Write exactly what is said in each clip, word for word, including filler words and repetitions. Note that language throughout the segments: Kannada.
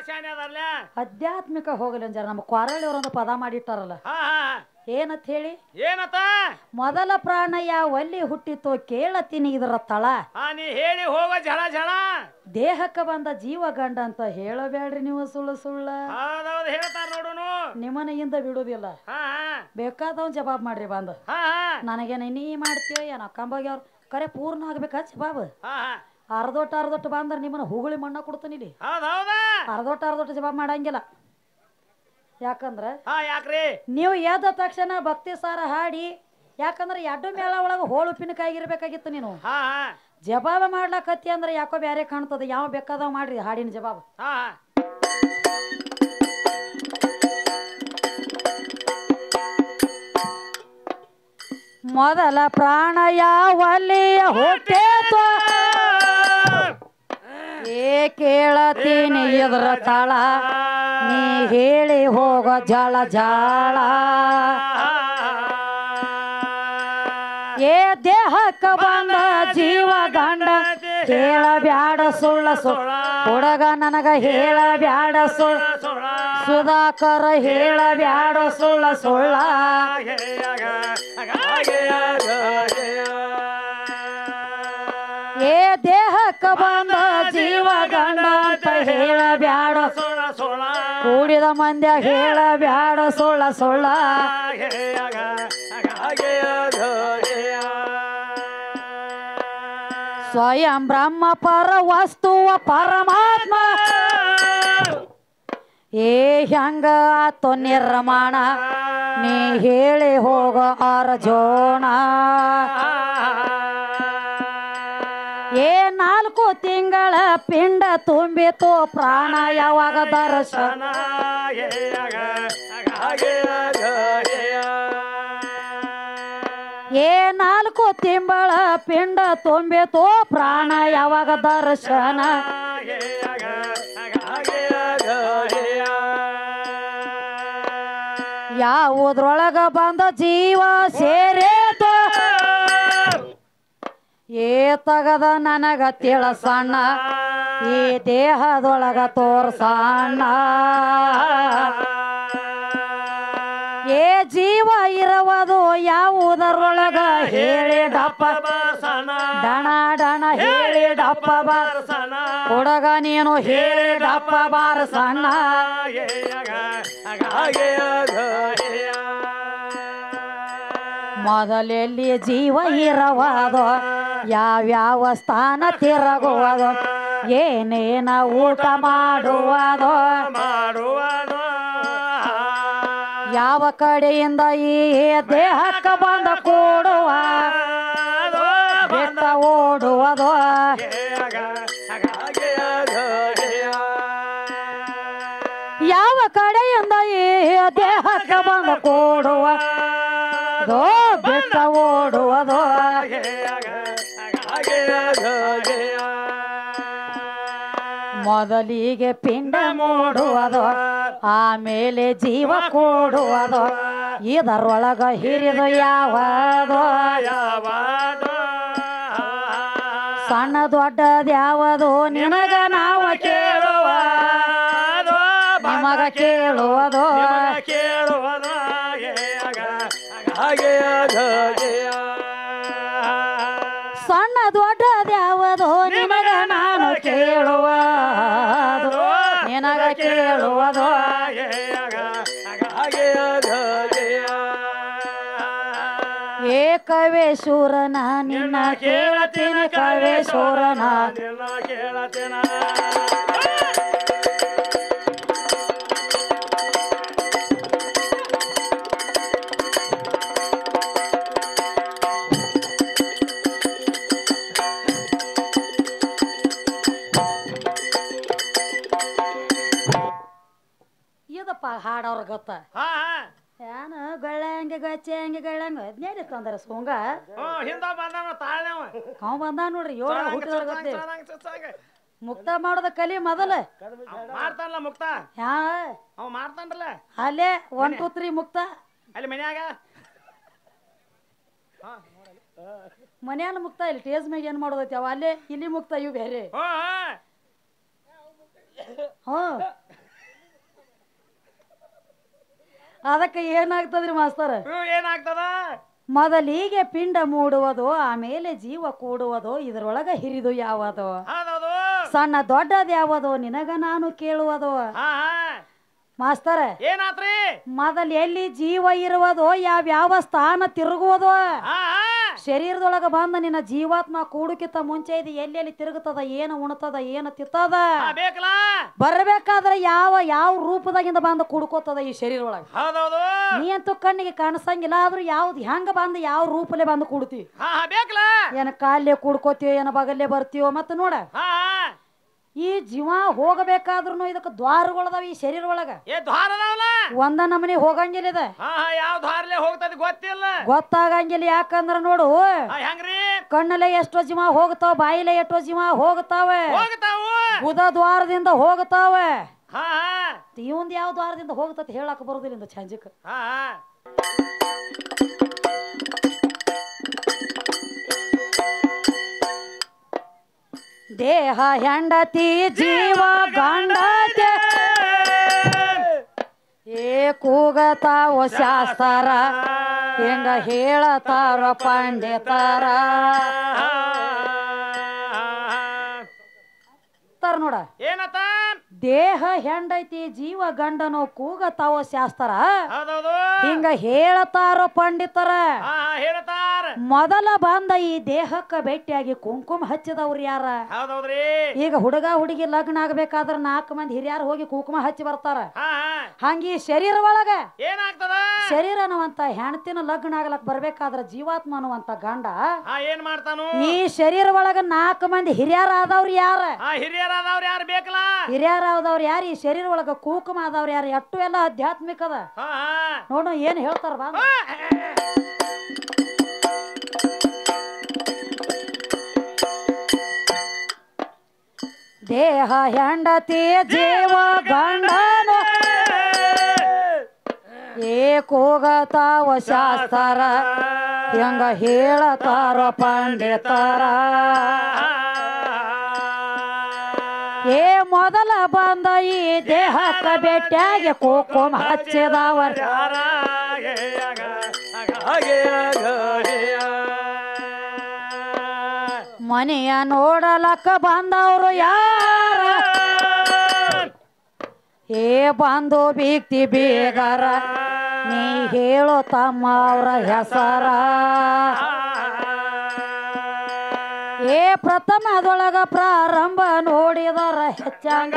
ಆಧ್ಯಾತ್ಮಿಕ ಹೋಗಲಿ ಅಂಜಾರ ನಮ್ಮ ಕ್ವಾರಳ್ಳಿ ಅವರೊಂದು ಪದ ಮಾಡಿಟ್ಟಾರಲ್ಲ ಏನತ್ ಹೇಳಿ ಏನತ್ತ ಮೊದಲ ಪ್ರಾಣ ಯಾವಲ್ಲಿ ಹುಟ್ಟಿತೋ ಕೇಳತೀನಿ ಇದರ ತಳ ನೀ ಹೇಳಿ ಹೋಗ ಜಳ ಜಳ ದೇಹಕ್ಕೆ ಬಂದ ಜೀವ ಗಂಡ ಅಂತ ಹೇಳಬೇಡ್ರಿ ನೀವು ಸುಳ್ಳು ಸುಳ್ಳ ಹೌದೌದು ಹೇಳ್ತಾರ ನೋಡುನು ನಿಮ್ಮನೆಯಿಂದ ಬಿಡುದಿಲ್ಲ ಬೇಕಾದವ್ ಜವಾಬ್ ಮಾಡ್ರಿ ಬಂದು ನನಗೇನ ನೀ ಮಾಡ್ತೀವ ಏನ ಕಂಬಾಗಿ ಅವ್ರು ಕರೆ ಪೂರ್ಣ ಆಗ್ಬೇಕಾ ಜವಾಬ್ ಅರ್ಧೊಟ್ಟು ಅರ್ಧೊಟ್ಟು ಬಂದ್ರೆ ನಿಮ್ಮನ್ನ ಹುಗುಳಿ ಮಣ್ಣ ಕೊಡ್ತಾನೆ ಇಲ್ಲಿ ಅರ್ಧೊಟ್ಟು ಅರ್ಧೊಟ್ಟು ಜವಾಬ್ ಮಾಡಂಗಿಲ್ಲ ಯಾಕಂದ್ರ ಯಾಕ್ರಿ ನೀವು ಎದ್ದ ತಕ್ಷಣ ಭಕ್ತಿ ಸಾರ ಹಾಡಿ ಯಾಕಂದ್ರೆ ಎಡ್ಡು ಮೇಳ ಒಳಗ ಹೋಳುಪಿನಕಾಗಿರ್ಬೇಕಾಗಿತ್ತು ನೀನು ಜವಾಬ ಮಾಡ್ಲಕತ್ತಿ ಅಂದ್ರೆ ಯಾಕೋ ಬ್ಯಾರೆ ಕಾಣ್ತದ ಯಾವ ಬೇಕಾದವ್ ಮಾಡ್ರಿ ಹಾಡಿನ ಜವಾಬ್ ಮೊದಲ ಪ್ರಾಣ ಯಾವಲ್ಲಿ ಹುಟ್ಟೇತೋ ಏ ಕೇಳತೀನಿ ಇದ್ರ ತಳ ನೀ ಹೇಳಿ ಹೋಗ ಜಳ ಜಾಳ ಏ ದೇಹಕ್ಕ ಬಂದ ಜೀವ ಗಂಡ ಹೇಳ ಬ್ಯಾಡ ಸುಳ್ಳ ಸುಳ್ಳ ಹುಡುಗ ನನಗ ಹೇಳ ಬ್ಯಾಡ ಸುಳ್ಳ ಸುಧಾಕರ ಹೇಳ ಬ್ಯಾಡ ಸುಳ್ಳ ಸುಳ್ಳ ಏ ದೇಹಕ್ಕ ಬಂದ ಜೀವ ಗಂಡ ಅಂತ ಹೇಳ ಬ್ಯಾಡ ಕೂಡಿದ ಮಂದ್ಯ ಹೇಳ ಬ್ಯಾಡ ಸುಳ್ಳ ಸುಳ್ಳ ಸ್ವಯಂ ಬ್ರಹ್ಮ ಪರ ವಸ್ತುವ ಪರಮಾತ್ಮ ಏ ಹೆಂಗ ಆತೋ ನಿರ್ಮಾಣ ನೀ ಹೇಳಿ ಹೋಗ ಅರ್ಜೋಣ ಏ ನಾಲ್ಕು ತಿಂಗಳ ಪಿಂಡ ತುಂಬಿತು ಪ್ರಾಣ ಯಾವಾಗ ದರ್ಶನ ಏ ನಾಲ್ಕು ತಿಂಗಳ ಪಿಂಡ ತುಂಬಿತು ಪ್ರಾಣ ಯಾವಾಗ ದರ್ಶನ ಯಾವುದ್ರೊಳಗ ಬಂದ ಜೀವ ಸೇರೇತು ಏ ತಗದ ನನಗ ತಿಳಸಣ್ಣ ಈ ದೇಹದೊಳಗ ತೋರ್ಸಣ್ಣ ಏ ಜೀವ ಇರುವುದು ಯಾವುದರೊಳಗ ಹೇಳಿ ಡಪ್ಪ ಡಣ ಡಣ ಹೇಳಿ ಡಪ್ಪ ಬಾರಸಣ್ಣ ಹುಡುಗ ನೀನು ಹೇಳಿ ಡಪ್ಪ ಬಾರಸಣ್ಣ ಮೊದಲೆಲ್ಲಿ ಜೀವ ಇರವಾದೋ ಯಾವ್ಯಾವ ಸ್ಥಾನ ತಿರುಗುವುದು ಏನೇನ ಊಟ ಮಾಡುವುದೋ ಮಾಡುವುದು ಯಾವ ಕಡೆಯಿಂದ ಈ ದೇಹಕ್ಕ ಬಂದ ಕೂಡುವ ಬೆಟ್ಟ ಓಡುವುದು ಯಾವ ಕಡೆಯಿಂದ ಈ ದೇಹಕ್ಕ ಬಂದ ಕೂಡುವ ಬೆಟ್ಟ ಓಡುವುದು ಮೊದಲಿಗೆ ಪಿಂಡ ಮೂಡುವುದು ಆಮೇಲೆ ಜೀವ ಕೂಡುವುದು ಇದರೊಳಗ ಹಿರಿದು ಯಾವದೋ ಸಣ್ಣ ದೊಡ್ಡದ್ಯಾವುದು ನಿಮಗ ನಾವು ಕೇಳುವ ನಿಮಗ ಕೇಳುವುದು ಕೇಳುವುದು ಸಣ್ಣ ದೊಡ್ಡದ್ಯಾವುದು ನಿಮಗ ನಾನು ಕೇಳುವ ನಿನಗ ಕೇಳುವುದು ಏ ಕವೇಶ್ವರನ ನಿನ್ನ ಕೇಳತೀನಿ ಕವೇಶ್ವರನ ಕೇಳತೇನ ಇದಪ್ಪ ಹಾಡವ್ರ ಗೊತ್ತ ಏನ ಗಳ್ಳಂಗೆ ಗಚ್ಚೆ ಹಂಗೆ ಗಳ್ಳಂಗ ಹದಿನೈದು ತಂದ್ರ ಸೋಂಗ ಹಿಂದ ಬಂದಾನ ತಾಳ್ನವ ಅವ ಬಂದ ನೋಡ್ರಿ ಏಳ ಹುಟ್ಟಿದವ್ರ ಗೊತ್ತೇ ಮುಕ್ತ ಮಾಡೋದ ಕಲಿ ಮೊದಲ ಮಾಡ್ತಾನಲ್ಲ ಮುಕ್ತ ಯಾ ಅವ ಮಾಡ್ತಾನಲ್ಲ ಅಲ್ಲೇ ಒನ್ ಟೂ ತ್ರೀ ಮುಕ್ತ ಅಲ್ಲಿ ಮನ್ಯಾಗ ಮನ್ಯಾನ ಮುಕ್ತ ಇಲ್ಲಿ ಟೇಜ್ ಮ್ಯಾಗ ಏನ್ ಮಾಡೋದೈತಿ ಅವ ಅಲ್ಲೇ ಇಲ್ಲಿ ಮುಕ್ತ ಇವು ಬೇರೆ ಹ್ಮ್ ಹ್ಮ್ ಅದಕ್ಕೆ ಏನಾಗ್ತದ್ರಿ ಮಾಸ್ತರ ಹ್ಮ್ ಏನಾಗ್ತದ ಮೊದಲಿಗೆ ಪಿಂಡ ಮೂಡುವುದು ಆಮೇಲೆ ಜೀವ ಕೂಡುವುದು ಇದರೊಳಗ ಹಿರಿದು ಯಾವುದು ಹೌದೌದು ಸಣ್ಣ ದೊಡ್ಡದ ಯಾವುದು ನಿನಗ ನಾನು ಕೇಳುವುದು ಹಾ ಹಾ ಮಾಸ್ತರ ಏನಾತ್ರಿ ಮೊದಲ್ ಎಲ್ಲಿ ಜೀವ ಇರುವುದು ಯಾವ ಯಾವ ಸ್ಥಾನ ತಿರುಗುವುದು ಹಾ ಹಾ ಶರೀರದೊಳಗ ಬಂದ ನಿನ್ನ ಜೀವಾತ್ಮ ಕೂಡುಕಿತ್ತ ಮುಂಚೆ ಇದು ಎಲ್ಲೆಲ್ಲಿ ತಿರುಗುತ್ತದ ಏನು ಉಣ್ತದ ಏನು ತಿತ್ತದ ಹಾ, ಬೇಕಲ್ಲ ಬರ್ಬೇಕಾದ್ರೆ ಯಾವ ಯಾವ ರೂಪದಾಗಿಂದ ಬಂದು ಕುಡ್ಕೋತದ ಈ ಶರೀರ ಒಳಗ ಹೌದೌದು ನೀ ಅಂತೂ ಕಣ್ಣಿಗೆ ಕಾಣಿಸಂಗಿಲ್ಲ ಆದ್ರೂ ಯಾವ್ದು ಹೆಂಗ ಬಂದು ಯಾವ ರೂಪಲೆ ಬಂದು ಕೂಡ್ತಿ ಹಾ ಹಾ ಬೇಕಲ್ಲ ಏನ ಕಾಲೇ ಕುಡ್ಕೋತೀವೋ ಏನ ಬಗಲ್ಲೇ ಬರ್ತೀವೋ ಮತ್ತ ನೋಡ ಹಾ ಹಾ ಈ ಜೀವ ಹೋಗಬೇಕಾದ್ರೂ ಇದಕ್ಕೆ ದ್ವಾರಗಳದಾವ ಈ ಶರೀರ ಒಳಗ ಏ ದ್ವಾರ ಅದಾವಲ್ಲ ಒಂದ ನಮನಿ ಹೋಗಂಗಿಲ್ಲ ಇದೆ ಹಾ ಹಾ ಯಾವ ದ್ವಾರಲೆ ಹೋಗ್ತದ ಗೊತ್ತಿಲ್ಲ ಗೊತ್ತಾಗಂಗಿಲ್ಲ ಯಾಕಂದ್ರ ನೋಡು ಹಾ ಹೆಂಗ್ರಿ ಕಣ್ಣಲ್ಲೇ ಎಷ್ಟೋ ಜೀವ ಹೋಗ್ತಾವ ಬಾಯಿಲೆ ಎಷ್ಟೋ ಜೀವ ಹೋಗ್ತಾವೆ ಹೋಗ್ತಾವು ಬುಧ ದ್ವಾರದಿಂದ ಹೋಗ್ತಾವೆ ಹಾ ಹಾ ಇವಂದ್ ಯಾವ ದ್ವಾರದಿಂದ ಹೋಗ್ತತಿ ಹೇಳಕ್ ಬರುದಿಲ್ಲ ಇಂದ ಚಂಜಕ್ ಹಾ ಹಾ ದೇಹ ಹೆಂಡತಿ ಜೀವ ಗಂಡತಿ ಏ ಕೂಗತಾವ ಶಾಸ್ತ್ರ ಹೆಂಗ ಹೇಳತಾರ ಪಂಡಿತರ ತರ ನೋಡ ಏನತ್ತ ದೇಹ ಹೆಂಡತಿ ಜೀವ ಗಂಡನು ಕೂಗತಾವ ಶಾಸ್ತ್ರ ಹೌದೌದು ಹಿಂಗ ಹೇಳತಾರ ಪಂಡಿತರ ಹಾ ಹಾ ಹೇಳ್ತಾರ ಮೊದಲ ಬಂದ ಈ ದೇಹಕ್ಕ ಭೇಟಿಯಾಗಿ ಕುಂಕುಮ ಹಚ್ಚಿದವ್ರು ಯಾರ ಹೌದೌದ್ರಿ ಈಗ ಹುಡುಗ ಹುಡುಗಿ ಲಗ್ನ ಆಗ್ಬೇಕಾದ್ರ ನಾಲ್ಕು ಮಂದಿ ಹಿರಿಯರು ಹೋಗಿ ಕುಂಕುಮ ಹಚ್ಚಿ ಬರ್ತಾರ ಹಾ ಹಾ ಹಂಗಿ ಶರೀರ ಒಳಗ ಏನಾಗ್ತದ ಶರೀರ ಅನ್ನುವಂತ ಹೆಣ್ತಿನ ಲಗ್ನ ಆಗ್ಲಕ್ ಬರ್ಬೇಕಾದ್ರ ಜೀವಾತ್ಮ ಅನ್ನುವಂತ ಗಂಡ ಹಾ ಏನ್ ಮಾಡ್ತಾನು ಈ ಶರೀರ ಒಳಗ ನಾಲ್ಕು ಮಂದಿ ಹಿರಿಯರ ಆದವ್ರು ಯಾರ ಹಾ ಹಿರಿಯರಾದವ್ರು ಯಾರು ಬೇಕಲ್ಲ ಹಿರಿಯರ ಆದವ್ರು ಯಾರು ಈ ಶರೀರ ಒಳಗ ಕುಂಕುಮ ಆದವ್ರು ಯಾರು ಎಟ್ಟು ಎಲ್ಲ ಆಧ್ಯಾತ್ಮಿಕದ ಹಾ ಹಾ ನೋಡು ಏನ್ ಹೇಳ್ತಾರ ಬಾ ದೇಹ ಹೆಂಡತಿ ಜೀವ ಗಂಡನು ಏ ಕೂಗತಾವ ಶಾಸ್ತ್ರ ಹೆಂಗ ಹೇಳತಾರ ಪಂಡಿತರ ಏ ಮೊದಲ ಬಂದ ಈ ದೇಹಕ್ಕ ಬೆಟ್ಟಾಗಿ ಕುಂಕುಮ ಹಚ್ಚಿದವರ ಮನೆಯ ನೋಡಲಕ್ಕ ಬಂದವರು ಯಾರ ಏ ಬಂದು ಬೀಕ್ತಿ ಬೀಗರ ನೀ ಹೇಳು ತಮ್ಮ ಅವರ ಹೆಸರ ಏ ಪ್ರಥಮದೊಳಗ ಪ್ರಾರಂಭ ನೋಡಿದರ ಹೆಚ್ಚಂಗ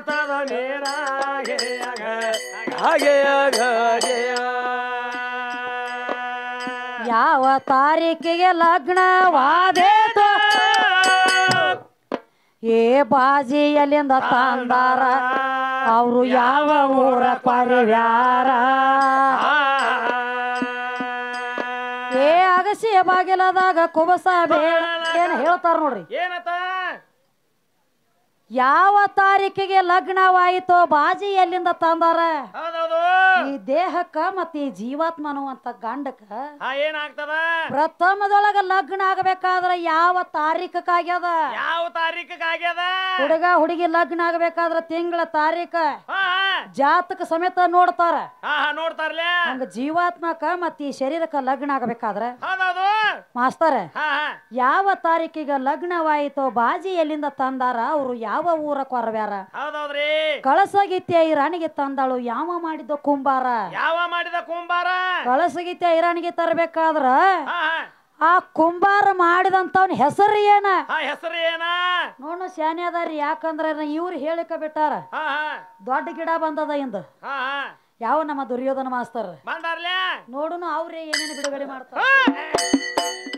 ಯಾವ ತಾರೀಕಿಗೆ ಲಗ್ನವಾದೇತು ಏ ಬಾಜಿ ಎಲ್ಲಿಂದ ತಂದಾರ ಅವರು ಯಾವ ಊರ ಪರಿವ್ಯಾರ ಏ ಅಗಸಿ ಬಾಗಿಲದಾಗ ಕುಬಸ ಬೇಡ ಏನ್ ಹೇಳ್ತಾರ ನೋಡ್ರಿ ಏನತ್ತ ಯಾವ ತಾರೀಕಿಗೆ ಲಗ್ನವಾಯಿತೋ ಬಾಜಿ ಎಲ್ಲಿಂದ ತಂದಾರ ಹೌದೌದು ಈ ದೇಹಕ್ಕ ಮತ್ತ ಈ ಜೀವಾತ್ಮ ಅನ್ನುವಂತ ಗಂಡಕ್ಕ ಹಾ ಏನಾಗ್ತದ ಪ್ರಥಮದೊಳಗ ಲಗ್ನ ಆಗಬೇಕಾದ್ರ ಯಾವ ತಾರೀಕಕ್ಕಾಗ್ಯದ ಯಾವ ತಾರೀಕಾಗ್ಯದ ಹುಡುಗ ಹುಡುಗಿ ಲಗ್ನ ಆಗಬೇಕಾದ್ರ ತಿಂಗಳ ತಾರೀಕ ಹಾ ಜಾತಕ ಸಮೇತ ನೋಡ್ತಾರ ಹಾ ಹಾ ನೋಡ್ತಾರ್ಲೆ ಹಂಗ ಜೀವಾತ್ಮಕ ಮತ್ತ ಈ ಶರೀರಕ್ಕ ಲಗ್ನ ಆಗಬೇಕಾದ್ರ ಹೌದೌದು ಮಾಸ್ತರ ಹಾ ಹಾ ಯಾವ ತಾರೀಕಿಗೆ ಲಗ್ನವಾಯಿತೋ ಬಾಜಿ ಎಲ್ಲಿಂದ ತಂದಾರ ಅವರು ಯಾವ ಊರ ಕೊರವ್ಯಾರ ಹೌದೌದ್ರಿ ಕಳಸಗೀತೆ ಐರಾಣಿಗೆ ತಂದಾಳು ಯಾವ ಮಾಡಿದ ಕುಂಬಾರ ಯಾವ ಮಾಡಿದ ಕುಂಬಾರ ಕಳಸಗೀತೆ ಐರಾಣಿಗೆ ತರಬೇಕಾದ್ರ ಹಾ ಹಾ ಆ ಕುಂಬಾರ ಮಾಡಿದಂತವನ್ ಹೆಸರು ಏನ ಹಾ ಹೆಸರು ಏನ ನೋಡು ಶಾನೆ ಅದಾರಿ ಯಾಕಂದ್ರ ಇವ್ರು ಹೇಳಿಕ ಬಿಟ್ಟಾರ ಹಾ ಹಾ ದೊಡ್ಡ ಗಿಡ ಬಂದದ ಇಂದ ಹಾ ಹಾ ಯಾವ ನಮ್ಮ ದುರ್ಯೋಧನ ಮಾಸ್ತರ್ ಬಂದಾರ್ಲೆ ನೋಡುನು ಅವ್ರೇ ಏನೇನು ಬಿಡುಗಡೆ ಮಾಡ್ತಾರ ಹಾ